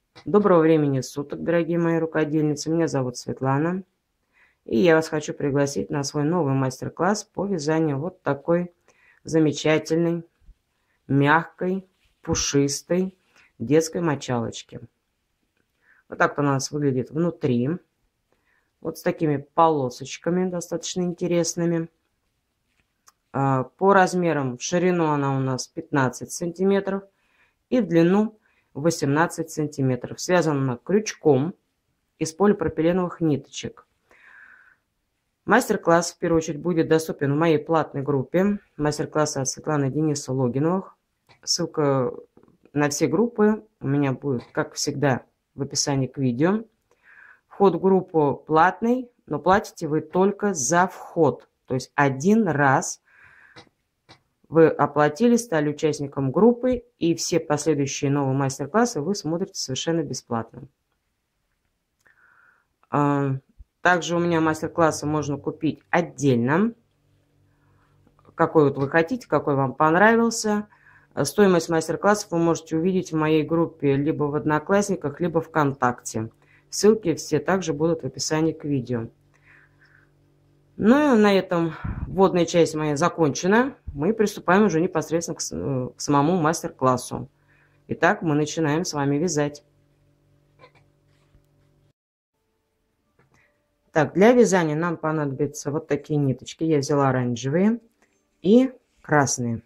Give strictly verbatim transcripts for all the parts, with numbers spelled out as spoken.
Доброго времени суток, дорогие мои рукодельницы. Меня зовут Светлана. И я вас хочу пригласить на свой новый мастер-класс по вязанию вот такой замечательной, мягкой, пушистой детской мочалочки. Вот так она у нас выглядит внутри. Вот с такими полосочками достаточно интересными. По размерам в ширину она у нас пятнадцать сантиметров и в длину восемнадцать сантиметров. Связана она крючком из полипропиленовых ниточек. Мастер-класс, в первую очередь, будет доступен в моей платной группе. Мастер-класс от Светланы Дениса Логиновых. Ссылка на все группы у меня будет, как всегда, в описании к видео. Вход в группу платный, но платите вы только за вход. То есть один раз вы оплатили, стали участником группы, и все последующие новые мастер-классы вы смотрите совершенно бесплатно. Также у меня мастер-классы можно купить отдельно. Какой вот вы хотите, какой вам понравился. Стоимость мастер-классов вы можете увидеть в моей группе либо в Одноклассниках, либо ВКонтакте. Ссылки все также будут в описании к видео. Ну и на этом вводная часть моя закончена. Мы приступаем уже непосредственно к, к самому мастер-классу. Итак, мы начинаем с вами вязать. Так, для вязания нам понадобятся вот такие ниточки. Я взяла оранжевые и красные.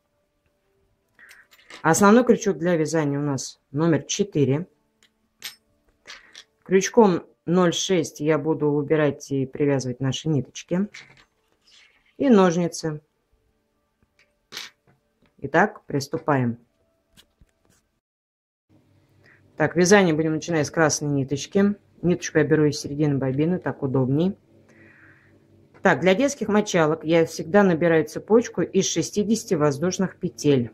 Основной крючок для вязания у нас номер четыре. Крючком ноль шесть я буду выбирать и привязывать наши ниточки. И ножницы. Итак, приступаем. Так, вязание будем начинать с красной ниточки. Ниточку я беру из середины бобины, так удобней. Так, для детских мочалок я всегда набираю цепочку из шестидесяти воздушных петель.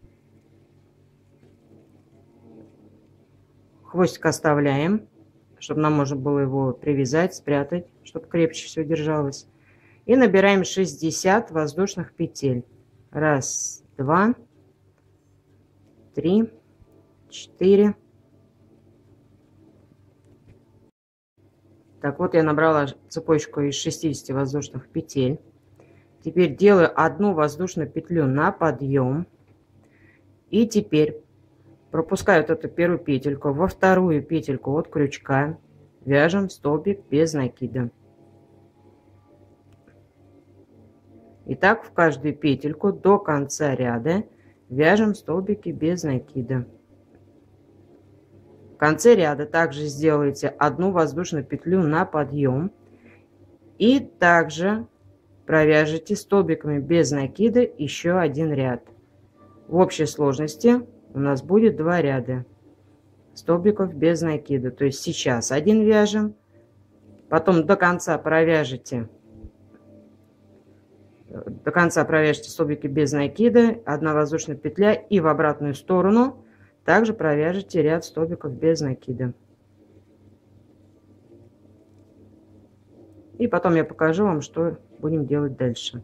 Хвостик оставляем, чтобы нам можно было его привязать, спрятать, чтобы крепче все держалось. И набираем шестьдесят воздушных петель. Раз, два, три, четыре. Так, вот я набрала цепочку из шестидесяти воздушных петель. Теперь делаю одну воздушную петлю на подъем. И теперь пропускаю вот эту первую петельку во вторую петельку от крючка. Вяжем столбик без накида. Итак, в каждую петельку до конца ряда вяжем столбики без накида. В конце ряда также сделайте одну воздушную петлю на подъем и также провяжите столбиками без накида еще один ряд. В общей сложности у нас будет два ряда столбиков без накида. То есть сейчас один вяжем, потом до конца провяжете до конца провяжите столбики без накида, одна воздушная петля, и в обратную сторону также провяжите ряд столбиков без накида. И потом я покажу вам, что будем делать дальше.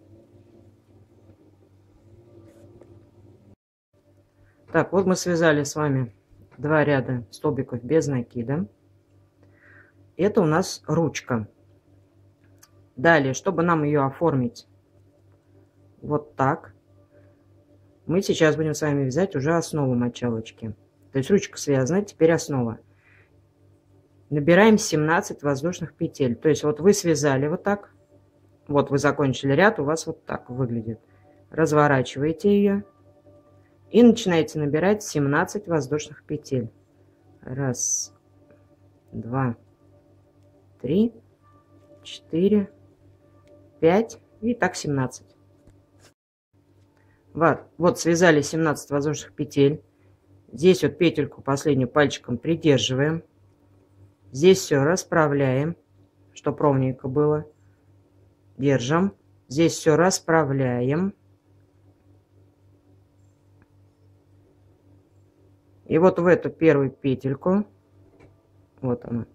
Так, вот мы связали с вами два ряда столбиков без накида. Это у нас ручка. Далее, чтобы нам ее оформить вот так, мы сейчас будем с вами вязать уже основу мочалочки. То есть ручка связана, теперь основа. Набираем семнадцать воздушных петель. То есть вот вы связали вот так. Вот вы закончили ряд, у вас вот так выглядит. Разворачиваете ее и начинаете набирать семнадцать воздушных петель. Раз, два, три, четыре, пять и так семнадцать. Вот, вот связали семнадцать воздушных петель. Здесь вот петельку последнюю пальчиком придерживаем. Здесь все расправляем, чтобы ровненько было. Держим. Здесь все расправляем. И вот в эту первую петельку, вот она,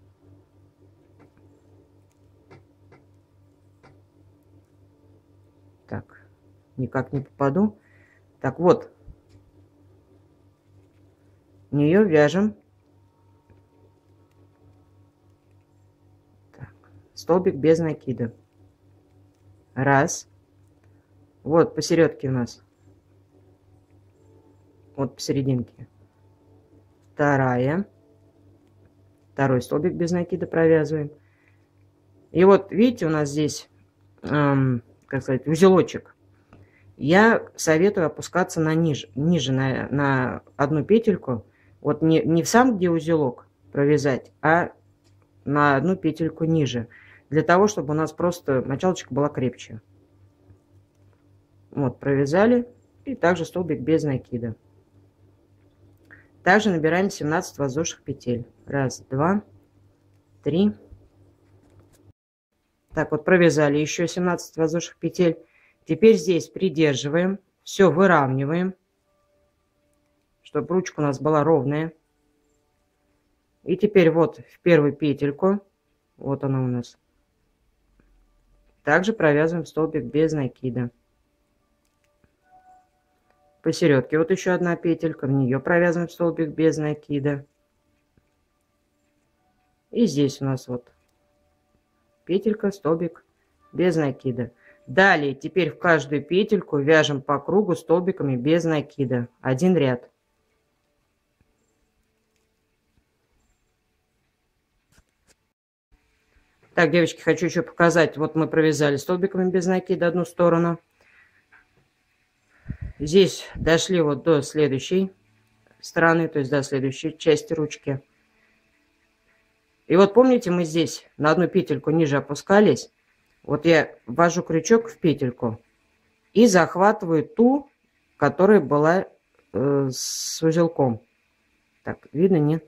так, никак не попаду. Так вот, в нее вяжем столбик без накида. Раз. Вот посередке у нас. Вот посерединке. Вторая. Второй столбик без накида провязываем. И вот видите, у нас здесь, эм, как сказать, узелочек. Я советую опускаться на ниже, ниже на, на одну петельку. Вот не, не в сам, где узелок провязать, а на одну петельку ниже. Для того, чтобы у нас просто мочалочка была крепче. Вот, провязали. И также столбик без накида. Также набираем семнадцать воздушных петель. Раз, два, три. Так, вот провязали еще семнадцать воздушных петель. Теперь здесь придерживаем. Все выравниваем. Чтобы ручка у нас была ровная. И теперь вот в первую петельку. Вот она у нас. Также провязываем столбик без накида. Посередке вот еще одна петелька. В нее провязываем столбик без накида. И здесь у нас вот петелька, столбик без накида. Далее теперь в каждую петельку вяжем по кругу столбиками без накида. Один ряд. Так, девочки, хочу еще показать. Вот мы провязали столбиками без накида одну сторону. Здесь дошли вот до следующей стороны, то есть до следующей части ручки. И вот помните, мы здесь на одну петельку ниже опускались. Вот я ввожу крючок в петельку и захватываю ту, которая была э, с узелком. Так, видно, нет?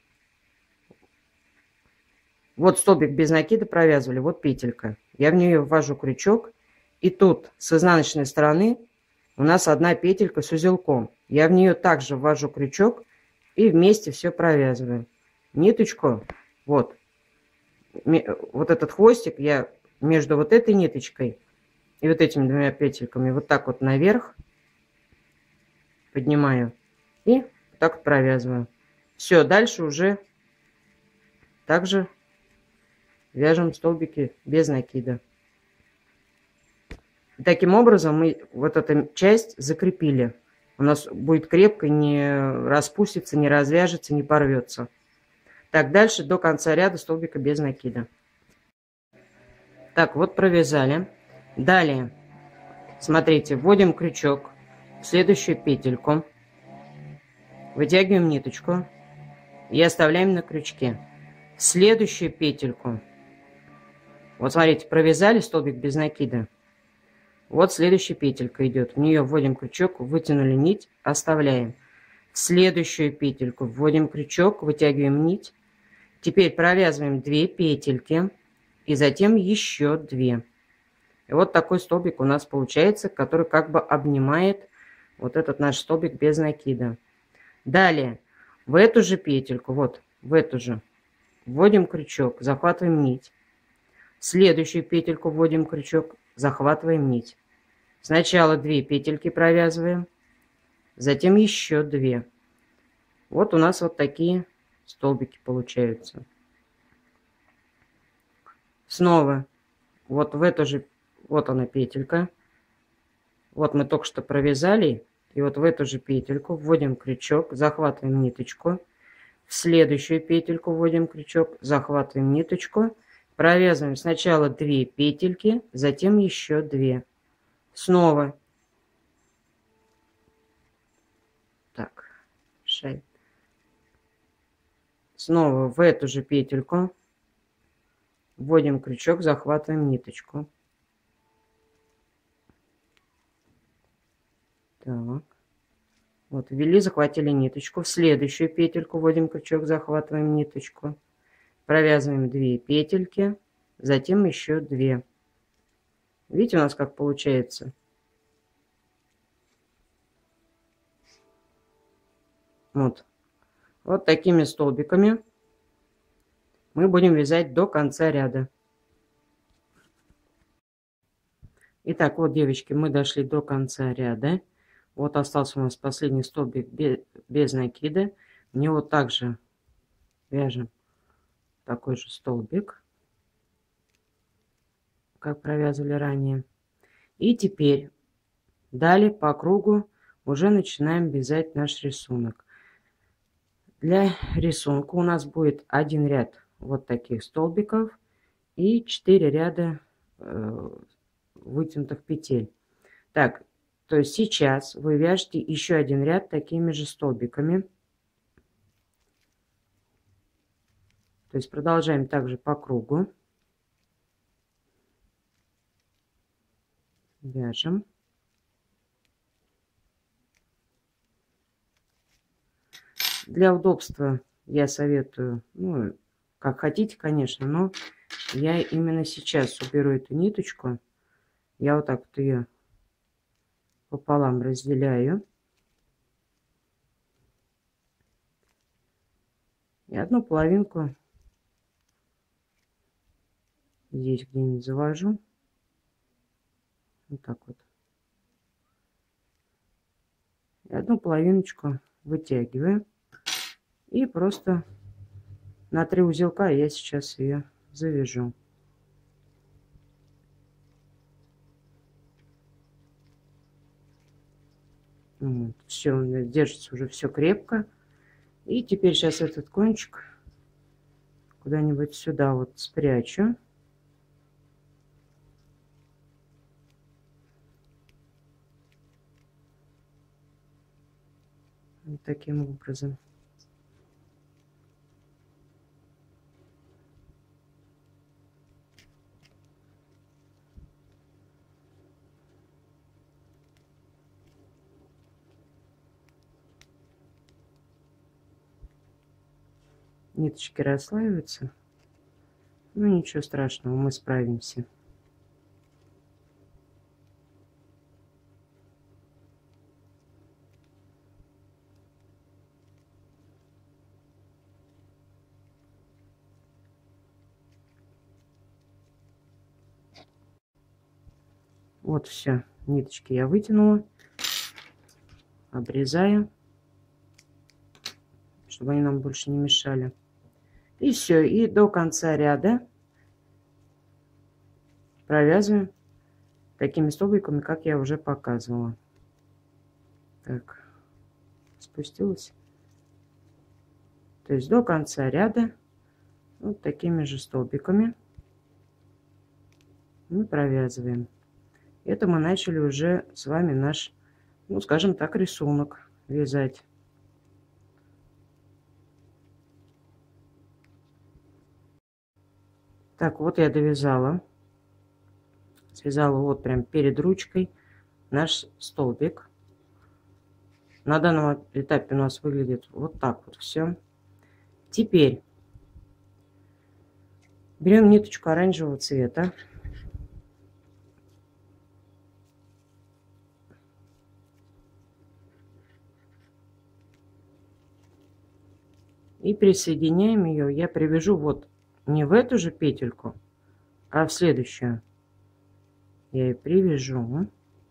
Вот столбик без накида провязывали, вот петелька. Я в нее ввожу крючок, и тут с изнаночной стороны у нас одна петелька с узелком. Я в нее также ввожу крючок и вместе все провязываю. Ниточку, вот, вот этот хвостик я между вот этой ниточкой и вот этими двумя петельками вот так вот наверх поднимаю и вот так вот провязываю. Все, дальше уже также вяжем столбики без накида. И таким образом мы вот эту часть закрепили. У нас будет крепко, не распустится, не развяжется, не порвется. Так, дальше до конца ряда столбика без накида. Так, вот провязали. Далее, смотрите, вводим крючок в следующую петельку. Вытягиваем ниточку и оставляем на крючке. В следующую петельку. Вот смотрите, провязали столбик без накида. Вот следующая петелька идет. В нее вводим крючок, вытянули нить, оставляем. В следующую петельку вводим крючок, вытягиваем нить. Теперь провязываем две петельки и затем еще две. И вот такой столбик у нас получается, который как бы обнимает вот этот наш столбик без накида. Далее в эту же петельку, вот в эту же, вводим крючок, захватываем нить. В следующую петельку вводим крючок, захватываем нить. Сначала две петельки провязываем, затем еще две. Вот у нас вот такие столбики получаются. Снова вот в эту же, вот она петелька. Вот мы только что провязали. И вот в эту же петельку вводим крючок, захватываем ниточку. В следующую петельку вводим крючок, захватываем ниточку. Провязываем сначала две петельки, затем еще две. Снова. Так, шесть. Снова в эту же петельку вводим крючок, захватываем ниточку. Так. Вот, ввели, захватили ниточку. В следующую петельку вводим крючок, захватываем ниточку. Провязываем две петельки, затем еще две. Видите, у нас как получается? Вот. Вот такими столбиками мы будем вязать до конца ряда. Итак, вот, девочки, мы дошли до конца ряда. Вот остался у нас последний столбик без, без накида. Мне вот также вяжем такой же столбик. как провязывали ранее. И теперь далее по кругу уже начинаем вязать наш рисунок. Для рисунка у нас будет один ряд вот таких столбиков и четыре ряда э, вытянутых петель. Так, то есть сейчас вы вяжете еще один ряд такими же столбиками. То есть продолжаем также по кругу. Вяжем. Для удобства я советую, ну, как хотите, конечно, но я именно сейчас уберу эту ниточку. Я вот так вот ее пополам разделяю. И одну половинку здесь где-нибудь завожу. Вот так вот. И одну половиночку вытягиваю. И просто на три узелка я сейчас ее завяжу. Вот. Все, держится уже все крепко. И теперь сейчас этот кончик куда-нибудь сюда вот спрячу. Вот таким образом. Ниточки расслаиваются. Ну ничего страшного, мы справимся. Вот все, ниточки я вытянула, обрезаю, чтобы они нам больше не мешали. И все, и до конца ряда провязываем такими столбиками, как я уже показывала. Так, спустилась. То есть до конца ряда вот такими же столбиками мы провязываем. Это мы начали уже с вами наш, ну скажем так, рисунок вязать. Так, вот я довязала. Связала вот прям перед ручкой наш столбик. На данном этапе у нас выглядит вот так вот все. Теперь берем ниточку оранжевого цвета. И присоединяем ее. Я привяжу вот не в эту же петельку, а в следующую. Я ее привяжу.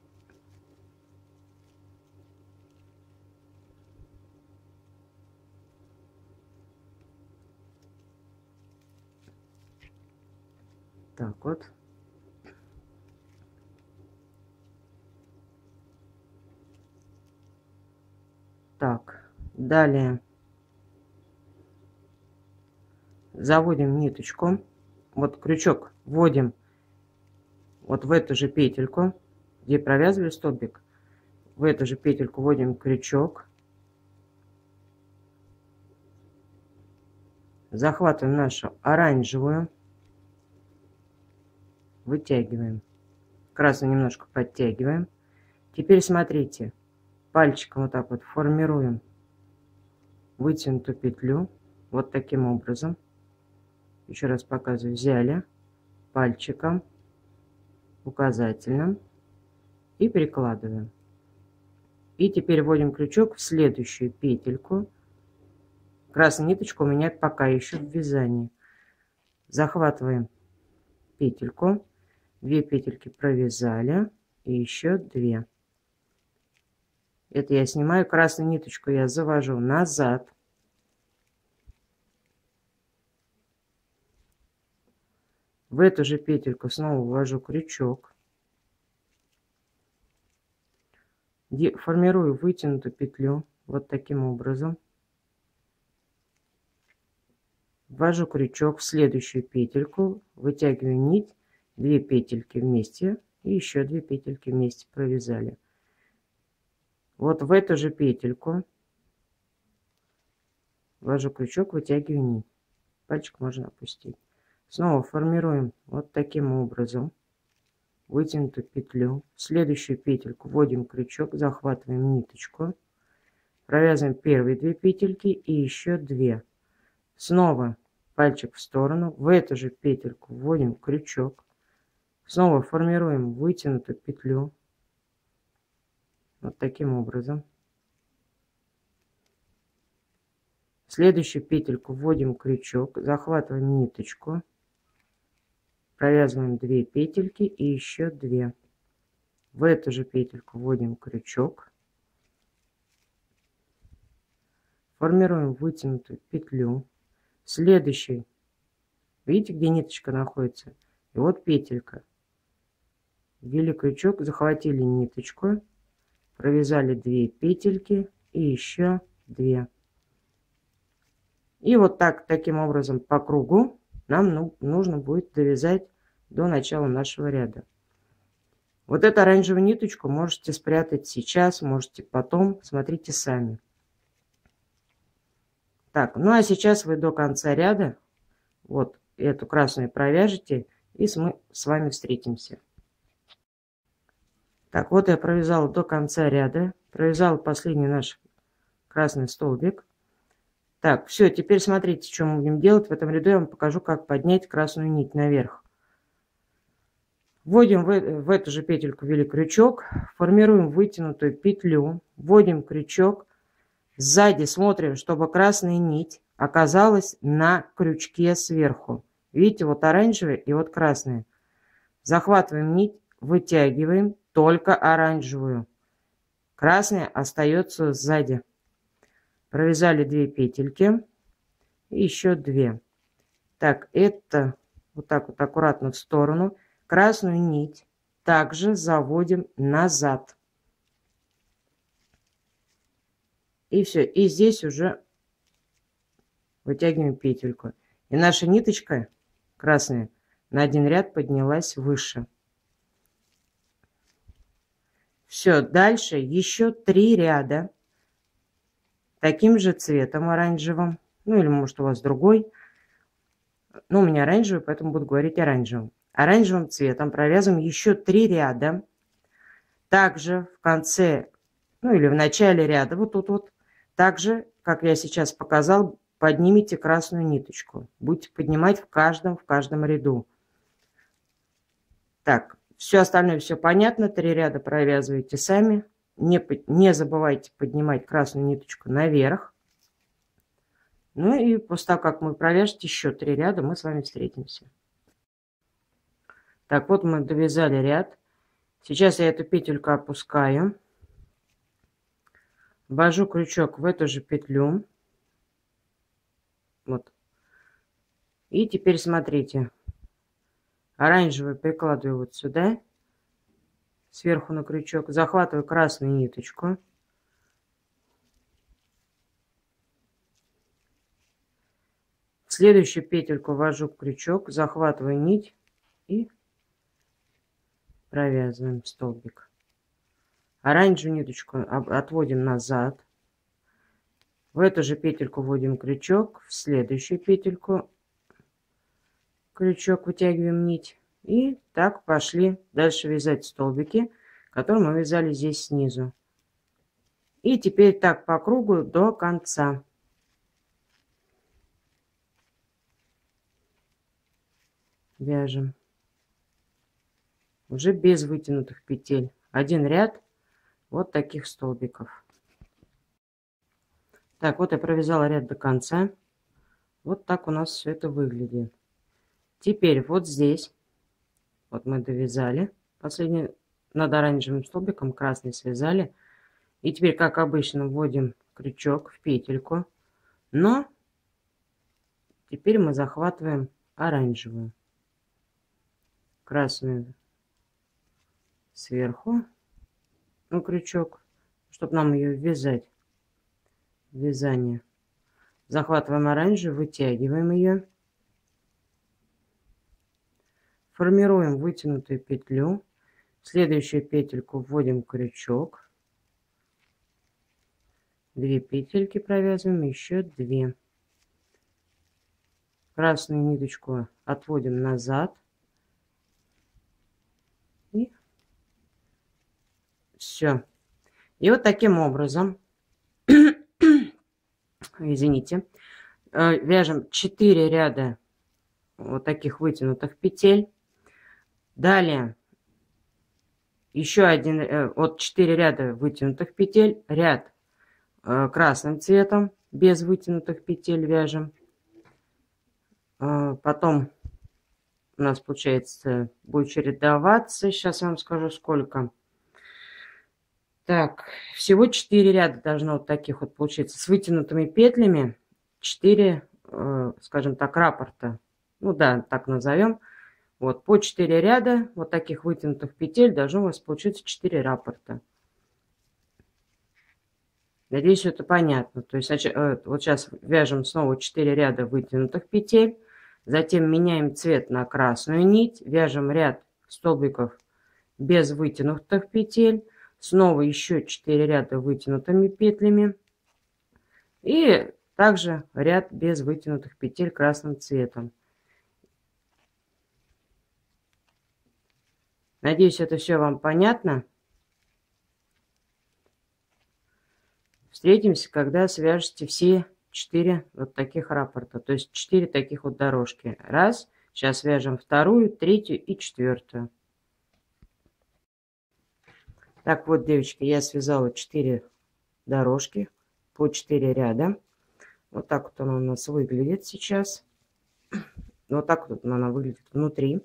Так вот. Так, далее заводим ниточку. Вот крючок вводим вот в эту же петельку, где провязывали столбик. В эту же петельку вводим крючок. Захватываем нашу оранжевую. Вытягиваем. Красную немножко подтягиваем. Теперь смотрите. Пальчиком вот так вот формируем вытянутую петлю. Вот таким образом. Еще раз показываю. Взяли пальчиком, указательным и прикладываем. И теперь вводим крючок в следующую петельку. Красная ниточка у меня пока еще в вязании. Захватываем петельку. Две петельки провязали. И еще две. Это я снимаю. Красную ниточку я завожу назад. В эту же петельку снова ввожу крючок. Формирую вытянутую петлю вот таким образом. Ввожу крючок в следующую петельку, вытягиваю нить, две петельки вместе и еще две петельки вместе провязали. Вот в эту же петельку ввожу крючок, вытягиваю нить. Пальчик можно опустить. Снова формируем вот таким образом вытянутую петлю. В следующую петельку вводим крючок, захватываем ниточку, провязываем первые две петельки и еще две. Снова пальчик в сторону, в эту же петельку вводим крючок, снова формируем вытянутую петлю вот таким образом. В следующую петельку вводим крючок, захватываем ниточку, провязываем две петельки и еще две. В эту же петельку вводим крючок, формируем вытянутую петлю. Следующий, видите, где ниточка находится? И вот петелька. Ввели крючок, захватили ниточку, провязали две петельки и еще две. И вот так, таким образом по кругу нам ну, нужно будет довязать до начала нашего ряда. Вот эту оранжевую ниточку можете спрятать сейчас, можете потом, смотрите сами. Так, ну а сейчас вы до конца ряда вот эту красную провяжете, и мы с вами встретимся. Так, вот я провязала до конца ряда, провязала последний наш красный столбик. Так, все, теперь смотрите, что мы будем делать. В этом ряду я вам покажу, как поднять красную нить наверх. Вводим в, в эту же петельку, ввели крючок, формируем вытянутую петлю, вводим крючок, сзади смотрим, чтобы красная нить оказалась на крючке сверху. Видите, вот оранжевая и вот красная. Захватываем нить, вытягиваем только оранжевую. Красная остается сзади. Провязали две петельки и еще две. Так, это вот так вот аккуратно в сторону. Красную нить также заводим назад. И все. И здесь уже вытягиваем петельку. И наша ниточка красная на один ряд поднялась выше. Все. Дальше еще три ряда таким же цветом оранжевым. Ну или может у вас другой. Ну у меня оранжевый, поэтому буду говорить оранжевым. Оранжевым цветом провязываем еще три ряда. Также в конце, ну или в начале ряда, вот тут вот, также, как я сейчас показал, поднимите красную ниточку. Будете поднимать в каждом, в каждом ряду. Так, все остальное все понятно. Три ряда провязывайте сами. Не, не забывайте поднимать красную ниточку наверх. Ну и после того, как мы провяжете еще три ряда, мы с вами встретимся. Так, вот мы довязали ряд. Сейчас я эту петельку опускаю. Ввожу крючок в эту же петлю. Вот. И теперь смотрите. Оранжевый прикладываю вот сюда. Сверху на крючок. Захватываю красную ниточку. В следующую петельку ввожу крючок. Захватываю нить. И провязываем столбик. Оранжевую ниточку отводим назад. В эту же петельку вводим крючок. В следующую петельку крючок, вытягиваем нить. И так пошли дальше вязать столбики, которые мы вязали здесь снизу. И теперь так по кругу до конца. Вяжем. Уже без вытянутых петель. Один ряд вот таких столбиков. Так, вот я провязала ряд до конца. Вот так у нас все это выглядит. Теперь вот здесь, вот мы довязали. Последний над оранжевым столбиком красный связали. И теперь, как обычно, вводим крючок в петельку. Но теперь мы захватываем оранжевую. красную сверху на крючок, чтобы нам ее ввязать. Вязание. Захватываем оранжевый, вытягиваем ее. Формируем вытянутую петлю. В следующую петельку вводим крючок. Две петельки провязываем, еще две. Красную ниточку отводим назад. И все. И вот таким образом, извините, вяжем четыре ряда вот таких вытянутых петель. Далее еще один, вот четыре ряда вытянутых петель, ряд красным цветом без вытянутых петель вяжем. Потом у нас получается будет чередоваться. Сейчас я вам скажу сколько. Так, всего четыре ряда должно вот таких вот получиться с вытянутыми петлями. четыре, скажем так, раппорта. Ну да, так назовем. Вот по четыре ряда вот таких вытянутых петель должно у вас получиться четыре раппорта. Надеюсь, это понятно. То есть вот сейчас вяжем снова четыре ряда вытянутых петель. Затем меняем цвет на красную нить. Вяжем ряд столбиков без вытянутых петель. Снова еще четыре ряда вытянутыми петлями. И также ряд без вытянутых петель красным цветом. Надеюсь, это все вам понятно. Встретимся, когда свяжете все четыре вот таких раппорта. То есть четыре таких вот дорожки. Раз. Сейчас вяжем вторую, третью и четвертую. Так вот, девочки, я связала четыре дорожки по четыре ряда. Вот так вот она у нас выглядит сейчас. Вот так вот она выглядит внутри.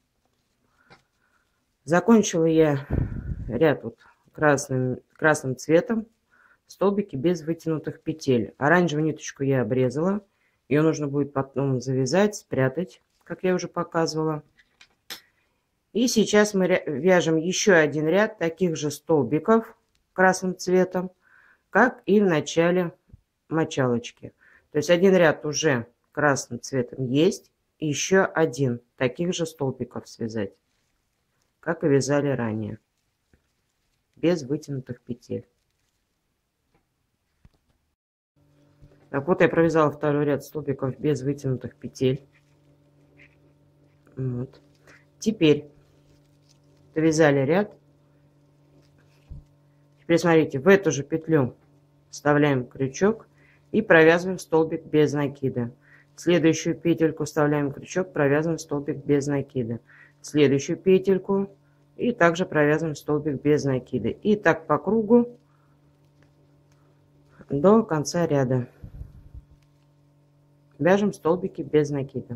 Закончила я ряд вот красным, красным цветом. Столбики без вытянутых петель. Оранжевую ниточку я обрезала. Ее нужно будет потом завязать, спрятать, как я уже показывала. И сейчас мы вяжем еще один ряд таких же столбиков красным цветом, как и в начале мочалочки. То есть один ряд уже красным цветом есть. И еще один таких же столбиков связать, как и вязали ранее, без вытянутых петель. Так вот, я провязала второй ряд столбиков без вытянутых петель. Вот. Теперь довязали ряд. Теперь смотрите, в эту же петлю вставляем крючок и провязываем столбик без накида. В следующую петельку вставляем крючок, провязываем столбик без накида. В следующую петельку и также провязываем столбик без накида. И так по кругу до конца ряда. Вяжем столбики без накида.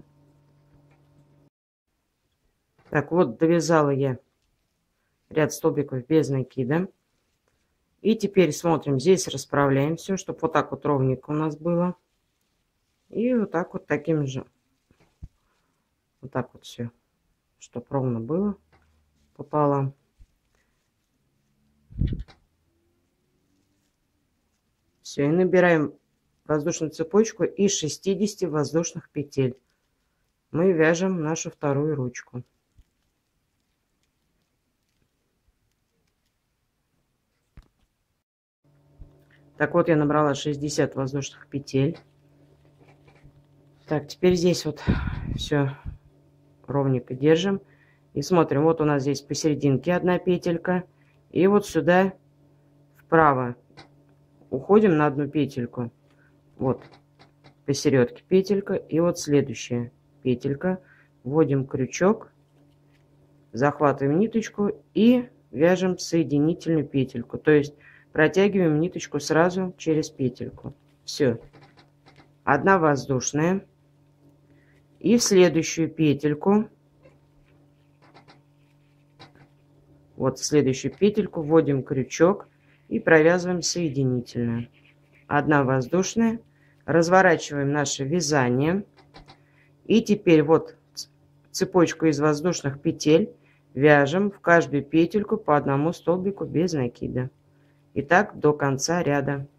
Так вот, довязала я ряд столбиков без накида. И теперь смотрим, здесь расправляем все, чтобы вот так вот ровненько у нас было. И вот так вот таким же. Вот так вот все, чтобы ровно было пополам. Все, и набираем воздушную цепочку из шестидесяти воздушных петель. Мы вяжем нашу вторую ручку. Так вот, я набрала шестьдесят воздушных петель. Так, теперь здесь вот все ровненько держим. И смотрим, вот у нас здесь посерединке одна петелька. И вот сюда вправо уходим на одну петельку. Вот посередке петелька. И вот следующая петелька. Вводим крючок. Захватываем ниточку и вяжем соединительную петельку. То есть протягиваем ниточку сразу через петельку. Все. Одна воздушная. И в следующую петельку, вот в следующую петельку вводим крючок и провязываем соединительную. Одна воздушная. Разворачиваем наше вязание. И теперь вот в цепочку из воздушных петель вяжем в каждую петельку по одному столбику без накида. И так до конца ряда.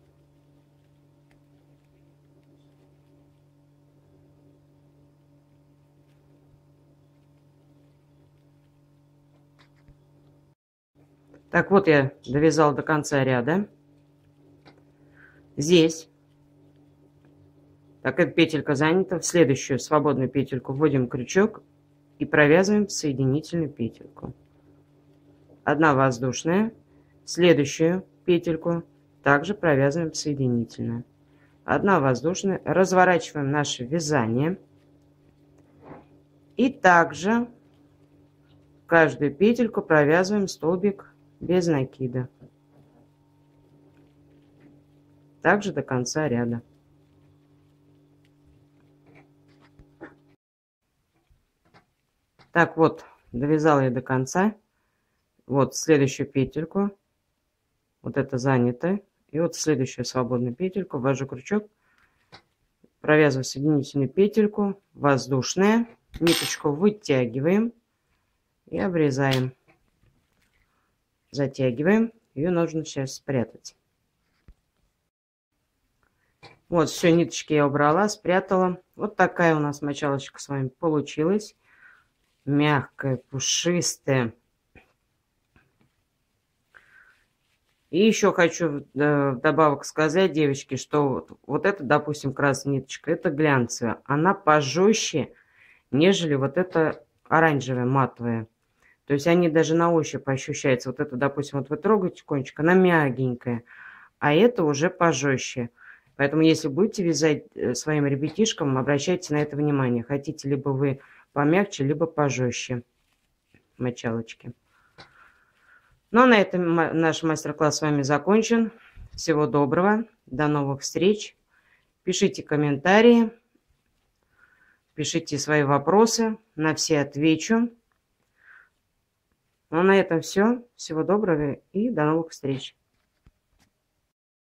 Так, вот я довязала до конца ряда. Здесь, так как петелька занята, в следующую свободную петельку вводим крючок и провязываем в соединительную петельку. Одна воздушная, следующую петельку также провязываем в соединительную. Одна воздушная, разворачиваем наше вязание и также каждую петельку провязываем столбик без накида. Также до конца ряда. Так, вот, довязала я до конца. Вот следующую петельку. Вот это занято. И вот следующую свободную петельку ввожу крючок. Провязываю соединительную петельку. Воздушная. Ниточку вытягиваем. И обрезаем. Затягиваем. Ее нужно сейчас спрятать. Вот, все, ниточки я убрала, спрятала. Вот такая у нас мочалочка с вами получилась. Мягкая, пушистая. И еще хочу э, вдобавок сказать, девочки, что вот, вот эта, допустим, красная ниточка, это глянцевая. Она пожестче, нежели вот эта оранжевая, матовая. То есть они даже на ощупь ощущаются. Вот это, допустим, вот вы трогаете кончик, она мягенькая. А это уже пожестче. Поэтому, если будете вязать своим ребятишкам, обращайте на это внимание. Хотите либо вы помягче, либо пожестче мочалочки. Ну, а на этом наш мастер-класс с вами закончен. Всего доброго. До новых встреч. Пишите комментарии. Пишите свои вопросы. На все отвечу. Ну, а на этом все. Всего доброго и до новых встреч.